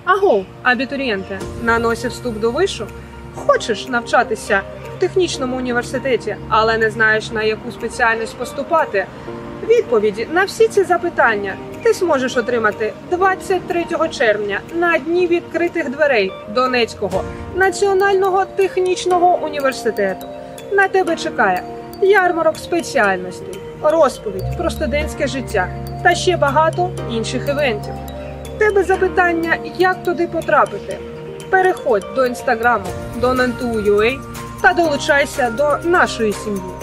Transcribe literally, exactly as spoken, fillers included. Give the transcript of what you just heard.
Аго, абітурієнте, на носі вступ до вишу? Хочеш навчатися в технічному університеті, але не знаєш, на яку спеціальність поступати? Відповіді на всі ці запитання ти зможеш отримати двадцять третього червня на Дні відкритих дверей Донецького національного технічного університету. На тебе чекає ярмарок спеціальностей, розповідь про студентське життя та ще багато інших івентів. Тебе запитання, як туди потрапити? Переходь до інстаграму Доненту.ua та долучайся до нашої сім'ї.